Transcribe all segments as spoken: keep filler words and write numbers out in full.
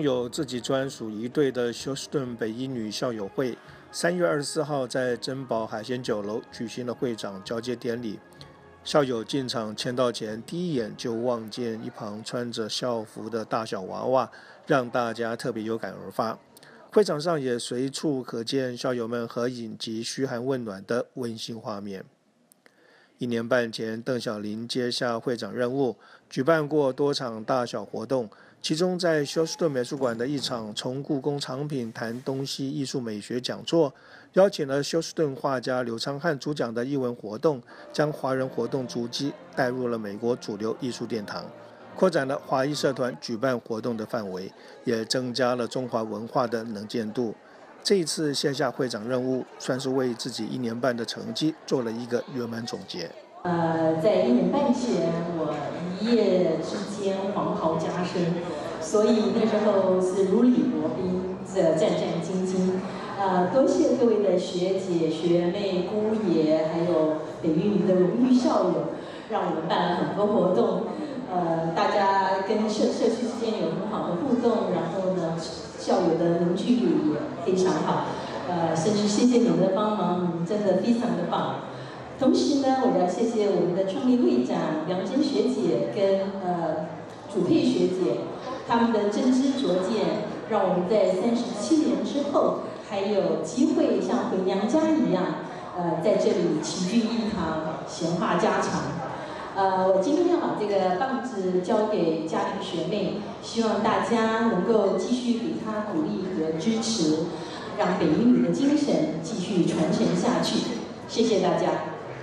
有自己专属一队的休斯顿北一女校友会，三月二十四号在珍宝海鲜酒楼举行了会长交接典礼。校友进场签到前，第一眼就望见一旁穿着校服的大小娃娃，让大家特别有感而发。会场上也随处可见校友们合影及嘘寒问暖的温馨画面。一年半前，邓小玲接下会长任务，举办过多场大小活动，其中在休斯顿美术馆的一场从故宫藏品谈东西艺术美学讲座，邀请了休斯顿画家刘昌汉主讲的艺文活动，将华人活动足迹带入了美国主流艺术殿堂，扩展了华裔社团举办活动的范围，也增加了中华文化的能见度。这一次卸下会长任务，算是为自己一年半的成绩做了一个圆满总结。 呃，在一年半前，我一夜之间黄袍加身，所以那时候是如履薄冰，这战战兢兢。呃，多谢各位的学姐、学妹、姑爷，还有北一女的荣誉校友，让我们办了很多活动。呃，大家跟社社区之间有很好的互动，然后呢，校友的凝聚力也非常好。呃，甚至谢谢你们的帮忙，你们真的非常的棒。同时呢，我要谢谢我们的创立会长梁珍学姐跟呃主佩学姐，他们的真知灼见，让我们在三十七年之后还有机会像回娘家一样，呃，在这里齐聚一堂，闲话家常。呃，我今天要把这个棒子交给嘉玲学妹，希望大家能够继续给她鼓励和支持，让北一女的精神继续传承下去。谢谢大家。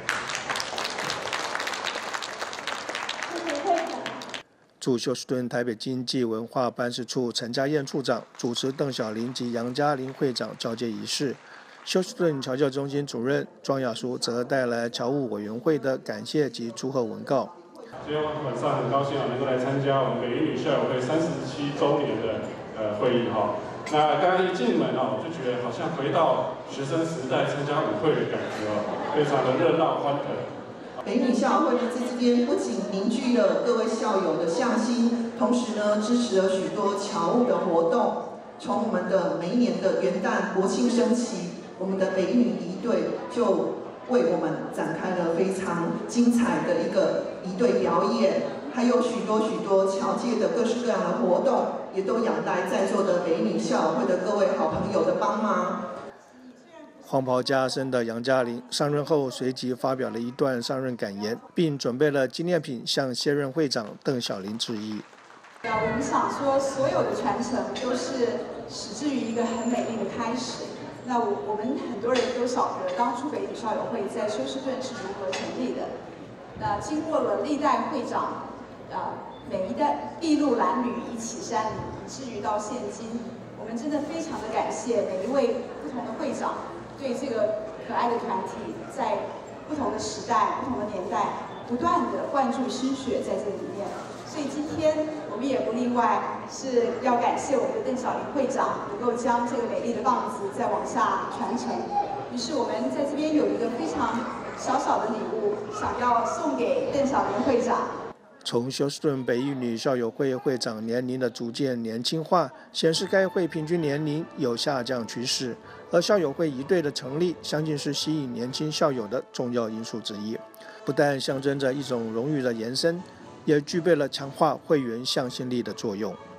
驻休斯顿台北经济文化办事处陈家燕处长主持邓小玲及杨嘉玲会长交接仪式。休斯顿侨教中心主任庄雅淑则带来侨务委员会的感谢及祝贺文告。 今天晚上很高兴啊，能够来参加我们北一女校友会三十七周年的呃会议哈。那刚刚一进门啊，我就觉得好像回到学生时代参加舞会的感觉哦，非常的热闹欢腾。 北一女校友会在这边不仅凝聚了各位校友的向心，同时呢支持了许多侨务的活动。从我们的每一年的元旦、国庆升旗，我们的北一女仪队就为我们展开了非常精彩的一个仪队表演，还有许多许多侨界的各式各样的活动，也都仰赖在座的北一女校友会的各位好朋友的帮忙。 黄袍加身的杨嘉玲上任后随即发表了一段上任感言，并准备了纪念品向现任会长邓小玲致意。 我们想说，所有的传承都是始至于一个很美丽的开始。那我我们很多人都晓得，当初北一女校友会在休斯顿是如何成立的。那经过了历代会长，啊，每一代筚路蓝缕一起山，以至于到现今，我们真的非常的感谢每一位不同的会长对这个可爱的团体，在不同的时代、不同的年代，不断的灌注心血在这里面。所以今天我们也不例外，是要感谢我们的邓小玲会长能够将这个美丽的棒子再往下传承。于是我们在这边有一个非常小小的礼物，想要送给邓小玲会长。 从休斯顿北一女校友会会长年龄的逐渐年轻化，显示该会平均年龄有下降趋势，而校友会一队的成立，相信是吸引年轻校友的重要因素之一。不但象征着一种荣誉的延伸，也具备了强化会员向心力的作用。